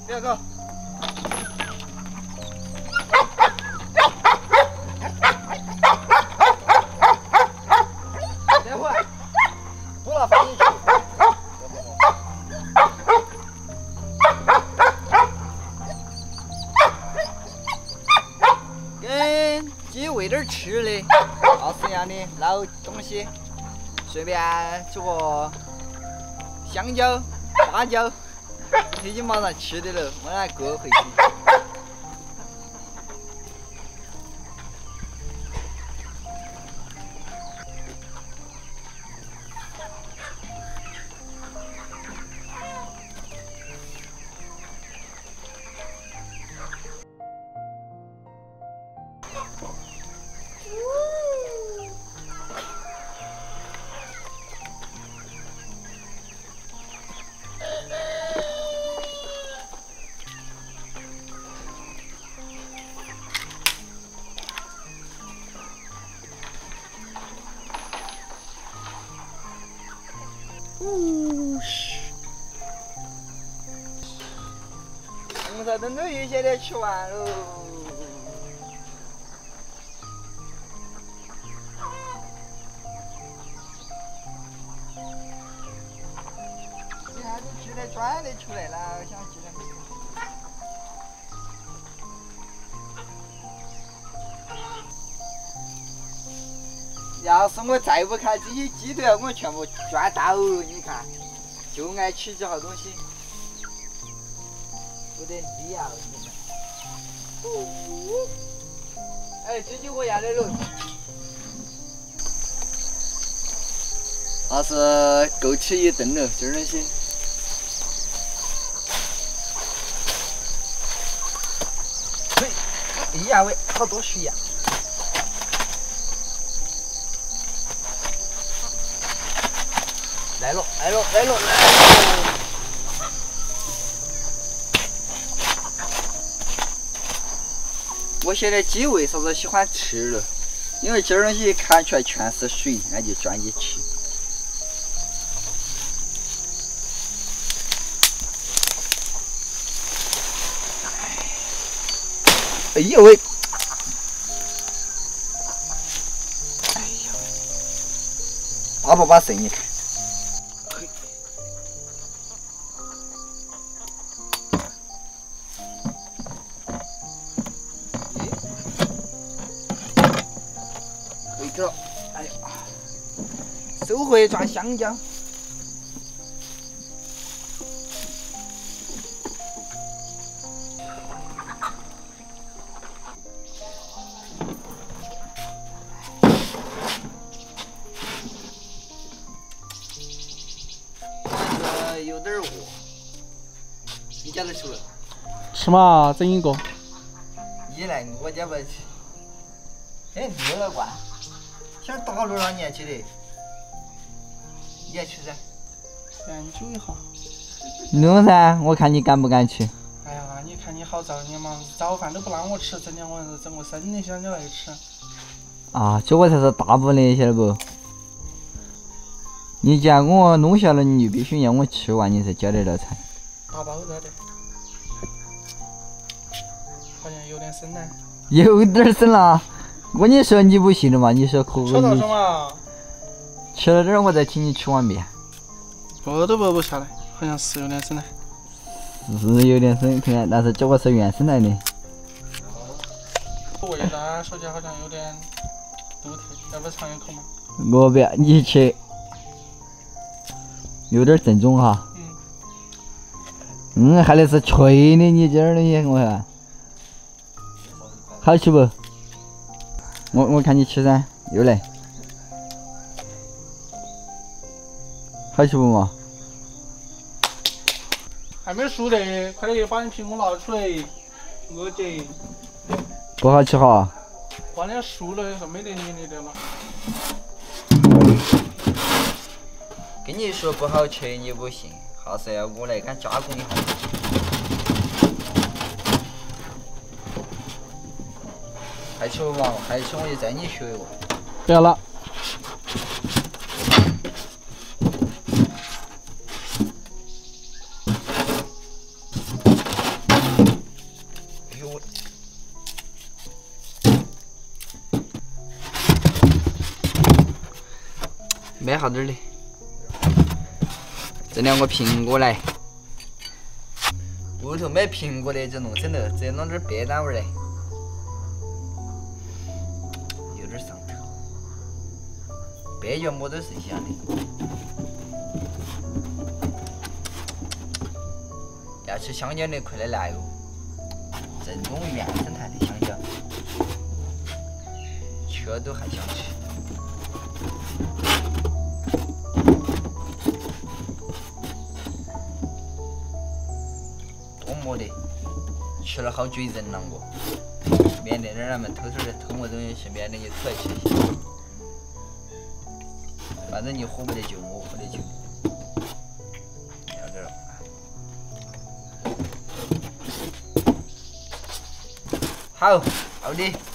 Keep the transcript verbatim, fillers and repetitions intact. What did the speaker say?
不要搞。待会儿不了放进去。跟鸡喂点吃的，奥斯样的老东西，随便煮个香蕉、花椒，已经马上吃的了，我来割回去。呜嘘！红烧灯都鱼现在吃完喽。一下子吃的转的出来了，我想吃点。要是我再不看这些鸡腿，我全部抓到。你看，就爱吃这好东西，不得理啊！哎，这就我要的了。那是够吃一顿了，这东西。嘿，哎呀喂，好多水呀！来了，来了，来了，来了！我现在鸡为啥子喜欢吃了？因为这东西看出来全是水，俺就专一吃。哎呦喂！哎呀，巴不把肾一看。回去了，哎呀，收回抓香蕉。有点饿，你家都吃了？ 吃嘛，整一个。 你来我家不吃？哎，饿了惯，想打撸了你还吃的？你还吃噻？ 研究一下。 弄噻，我看你敢不敢吃？ 哎呀，你看你好造孽嘛，早饭都不让我吃，整天我整个生的香蕉来吃。 啊，这个才是大补的，晓得不？你既然我弄下了，你就必须让我吃完，你才交得了菜。 大包子的，好像有点生呢。 有点生了，我跟你说你不信了嘛？你说可说到说嘛， 吃了点儿，我再请你吃碗面。 剥都剥不下来，好像是有点生呢。 是有点生，看，但是这个是原生来的。 味道说起来好像有点独特，要不尝一口嘛？ 我不要，你吃。有点正宗哈。嗯。嗯，还得是脆的，你这儿东西我看。好吃不？我我看你吃噻，又来。好吃不嘛？ 还没熟的，快点把你苹果拿出来，我这。 不好吃哈。 把点熟了是没得黏腻的了。 跟你说不好吃，你不信，还是要我来给加工一下。还吃不嘛？还吃我就再你学一个。 不要了。 买好点儿的。这两个苹果来，屋头买苹果的就弄成了，再弄点白单味儿来，有点上头。白药馍都是香的。要吃香蕉的快点来哦！正宗原生态的香蕉，吃了都还想吃。多么的，吃了好嘴人啷个，免得让他们偷偷的偷我东西，免得你出来吃一下。反正你喝不得酒，我喝得酒。要点儿。好，好的。